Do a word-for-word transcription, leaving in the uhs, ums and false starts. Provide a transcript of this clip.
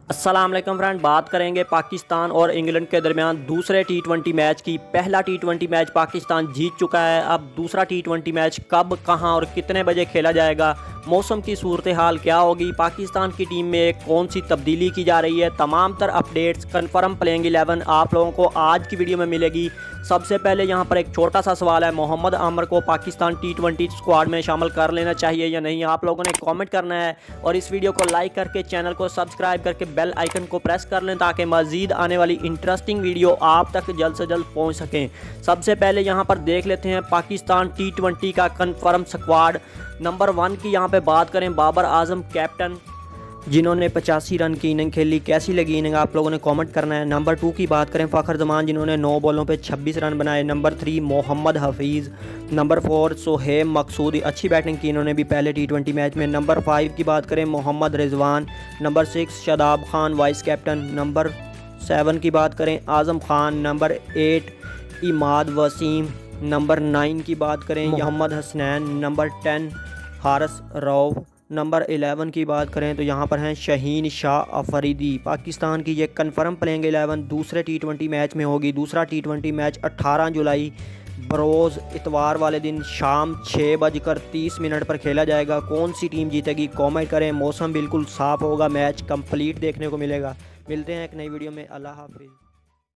अस्सलाम वालेकुम फ्रेंड, बात करेंगे पाकिस्तान और इंग्लैंड के दरमियान दूसरे टी ट्वेंटी मैच की। पहला टी ट्वेंटी मैच पाकिस्तान जीत चुका है। अब दूसरा टी ट्वेंटी मैच कब, कहां और कितने बजे खेला जाएगा, मौसम की सूरत हाल क्या होगी, पाकिस्तान की टीम में कौन सी तब्दीली की जा रही है, तमाम तर अपडेट्स कन्फर्म प्लेइंग इलेवन आप लोगों को आज की वीडियो में मिलेगी। सबसे पहले यहां पर एक छोटा सा सवाल है, मोहम्मद आमर को पाकिस्तान टी ट्वेंटी स्क्वाड में शामिल कर लेना चाहिए या नहीं? आप लोगों ने कमेंट करना है और इस वीडियो को लाइक करके चैनल को सब्सक्राइब करके बेल आइकन को प्रेस कर लें ताकि मज़ीद आने वाली इंटरेस्टिंग वीडियो आप तक जल्द से जल्द पहुंच सकें। सबसे पहले यहां पर देख लेते हैं पाकिस्तान टी ट्वेंटी का कन्फर्म स्क्वाड। नंबर वन की यहां पे बात करें, बाबर आजम कैप्टन, जिन्होंने पचासी रन की इनिंग खेली। कैसी लगी इनिंग आप लोगों ने कमेंट करना है। नंबर टू की बात करें, फ़खर जमान, जिन्होंने नौ बॉलों पे छब्बीस रन बनाए। Number three Mohammad Hafeez. Number four Sohaib Maqsood, अच्छी बैटिंग की इन्होंने भी पहले टी ट्वेंटी मैच में। नंबर फाइव की बात करें, Mohammad Rizwan. Number six Shadab Khan vice captain. Number seven की बात करें, Azam Khan. Number eight Imad Wasim. Number nine की बात करें, Mohammad Hasnain. Number ten Haris Rauf. Number eleven की बात करें तो यहाँ पर हैं शहीन शाह अफरीदी। पाकिस्तान की ये कन्फर्म प्लेइंग इलेवन दूसरे टी ट्वेंटी मैच में होगी। दूसरा टी ट्वेंटी मैच अट्ठारह जुलाई बरोज़ इतवार वाले दिन शाम छः बजकर तीस मिनट पर खेला जाएगा। कौन सी टीम जीतेगी कमेंट करें। मौसम बिल्कुल साफ़ होगा, मैच कंप्लीट देखने को मिलेगा। मिलते हैं एक नई वीडियो में। अल्लाह हाफिज़।